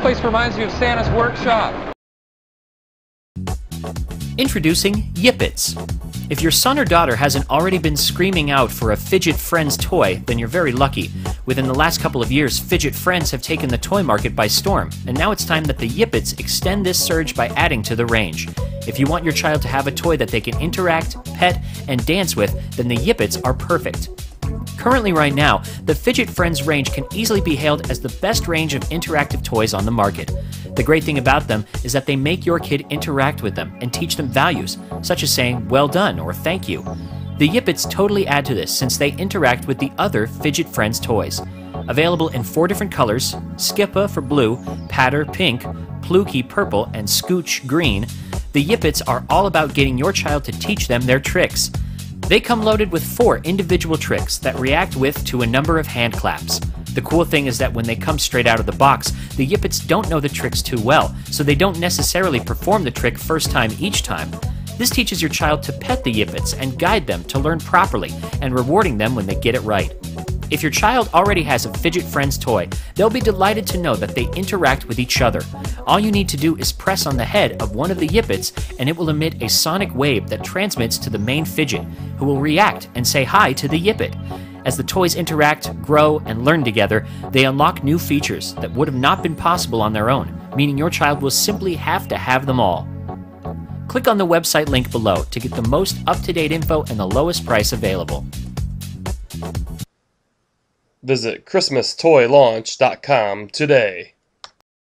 place reminds you of Santa's workshop. Introducing Yippets. If your son or daughter hasn't already been screaming out for a Fidget Friends toy, then you're very lucky. Within the last couple of years, Fidget Friends have taken the toy market by storm, and now it's time that the Yippets extend this surge by adding to the range. If you want your child to have a toy that they can interact, pet, and dance with, then the Yippets are perfect. Currently right now, the Fidget Friends range can easily be hailed as the best range of interactive toys on the market. The great thing about them is that they make your kid interact with them and teach them values, such as saying, "well done" or "thank you." The Yippets totally add to this since they interact with the other Fidget Friends toys. Available in 4 different colors, Skippa for blue, Patter pink, Pluky purple, and Scooch green, the Yippets are all about getting your child to teach them their tricks. They come loaded with 4 individual tricks that react with to a number of hand claps. The cool thing is that when they come straight out of the box, the Yippets don't know the tricks too well, so they don't necessarily perform the trick first time each time. This teaches your child to pet the Yippets and guide them to learn properly, and rewarding them when they get it right. If your child already has a Fidget Friends toy, they'll be delighted to know that they interact with each other. All you need to do is press on the head of one of the Yippets, and it will emit a sonic wave that transmits to the main Fidget, who will react and say hi to the Yippet. As the toys interact, grow, and learn together, they unlock new features that would have not been possible on their own, meaning your child will simply have to have them all. Click on the website link below to get the most up-to-date info and the lowest price available. Visit ChristmasToyLaunch.com today.